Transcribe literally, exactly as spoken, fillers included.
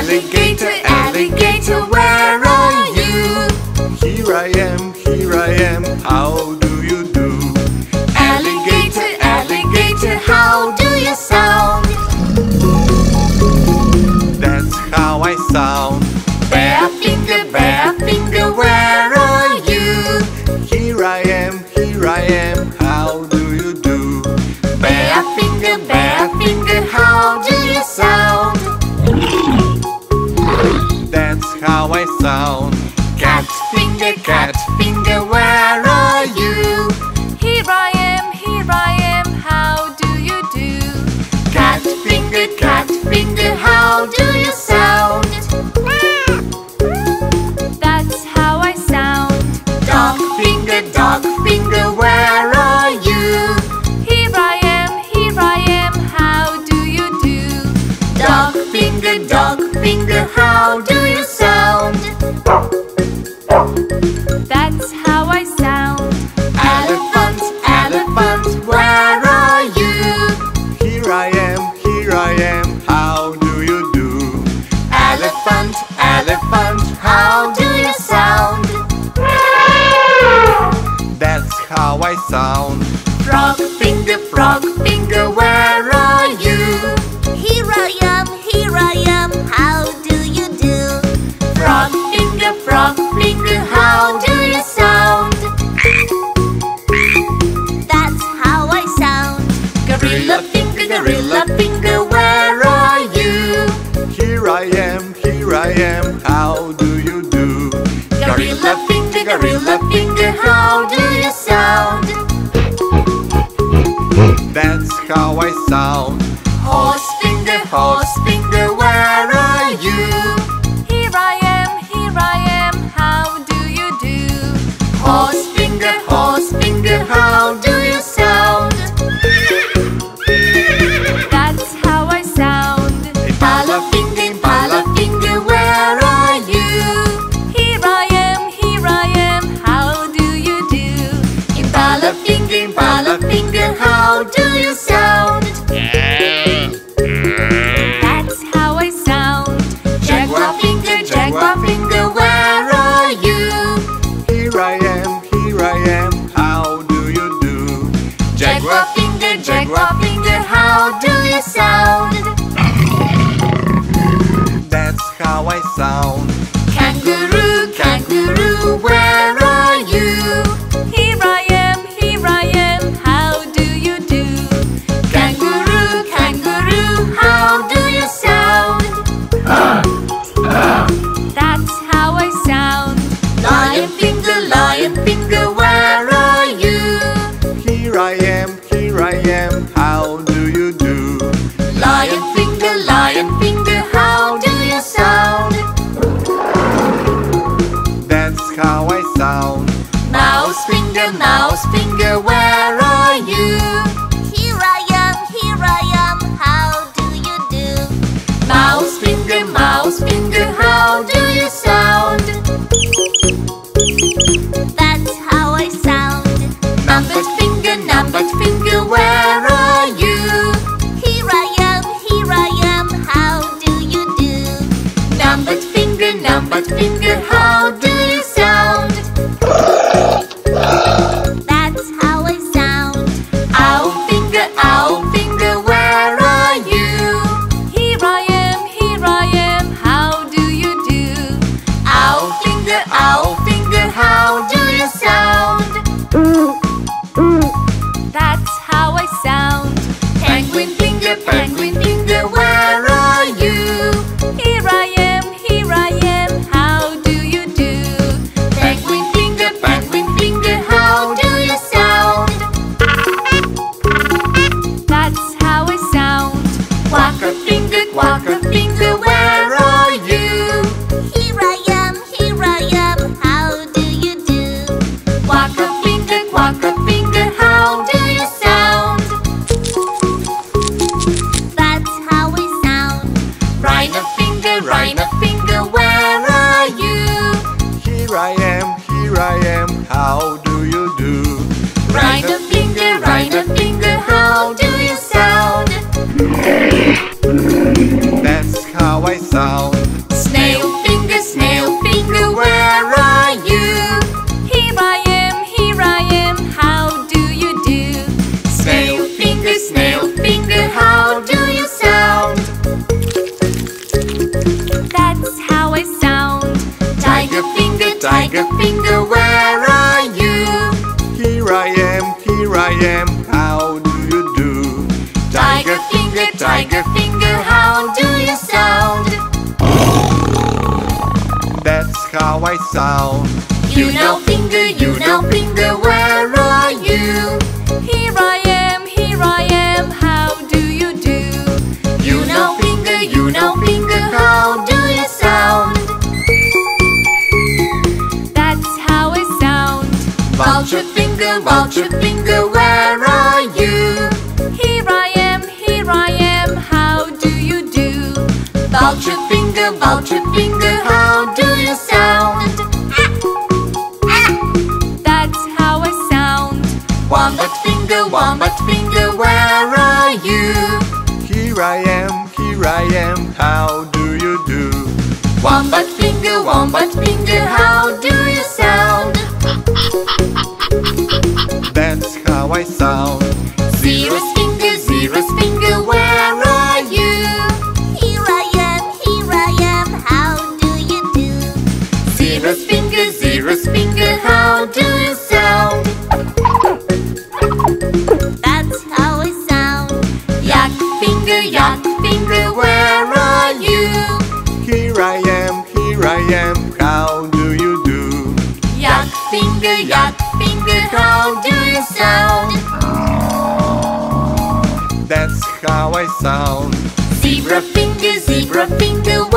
Alligator, alligator, where are you? Here I am, here I am, how do you do? Alligator, alligator, how do you sound? That's how I sound. Bare finger, bare finger, where are you? Here I am, here I am, how do you do? Bare finger, bare finger, how do you sound? That's how I sound. Cat finger, cat finger, where are you? Here I am, here I am, how do you do? Cat finger, cat finger, how do you sound? That's how I sound. Dog finger, dog finger, where are you? Here I am, here I am, how do you do? Dog finger, dog finger, how do you sound? That's how I sound. Elephant, elephant, where are you? Here I am, here I am, how do you do? Elephant, elephant, how do you sound? That's how I sound. Frog finger, frog finger, where are you? Here I am, here I am, how do you do? Frog finger, frog finger, how do you sound? That's how I sound. Gorilla finger, gorilla finger, where are you? Here I am, here I am, how do you do? Gorilla finger, gorilla finger, how do you sound? That's how I sound. Horse finger, horse finger, where are you? Here I am, here I am, how do you do? Horse finger, horse finger, how do you sound? That's how I sound. Impala finger, impala finger, where are you? Here I am, here I am, how do you do? Impala finger, impala finger, how do you sound? That's how I sound. Jaguar finger, jaguar finger, where are you? Here I am, here I am, how do you do? Jaguar finger, jaguar finger, how do you sound? That's how I sound. Kangaroo, kangaroo, where are you? Here I am, here I am, how do you do? Kangaroo, kangaroo, how do you sound? That's how I sound. Lion finger, lion finger, where are you? Here I am, here I am, how do you do? Lion finger, lion finger, how do you sound? That's how I sound. Mouse finger, mouse finger, where are you? Here I am, here I am, how do you do? Mouse finger, mouse finger, how do you sound? That's how I sound. Numbered finger, numbered finger, where are you? Here I am, here I am, how do you do? Numbered finger, numbered finger, how do you sound? That's how I sound. Owl finger, owl finger, where are you? Here I am, here I am, how do you do? Owl finger, owl finger, how do you sound? That's how I sound. Penguin finger, penguin finger, where are you? Here I am, here I am, how do you do? Penguin finger, penguin finger, how do you sound? That's how I sound. Quacker finger, quacker finger, where are you? Here I am, here I am, how do you do? Quacker finger, quacker finger, how do you sound? That's how I sound. Rhino finger, rhino finger, where are you? Here I am, here I am, how do you do? Rhino finger, rhino finger, how do you sound? That's how I sound. Snail finger, snail finger, where are you? Here I am, here I am, how do you do? Snail finger, snail finger, how do you sound? That's how I sound. Tiger finger, tiger finger, where are you? Here I am, here I am, how do you do? Tiger finger, tiger finger, how do you sound? That's how I sound. You know finger, you know finger, where are you? Here I am, here I am, how do you do? You know finger, you know finger, how do you sound? That's how I sound. Vulture finger, vulture finger, where are you? Here I am, here I am, how do you do? Vulture finger, vulture finger, how do you sound? That's how I sound. Wombat finger, wombat finger, where are you? Here I am, here I am, how do you do? Wombat finger, wombat finger, how do you sound? That's how I sound. Zero's finger, zero's finger, where are you? Here I am, here I am, how do you do? Zero's finger, zero's finger, how do you sound? That's how I sound. Yak finger, yak finger, where are you? Here I am, here I am, how do you do? Yak finger, yak finger, how do you sound? That's how I sound. Zebra finger, zebra finger,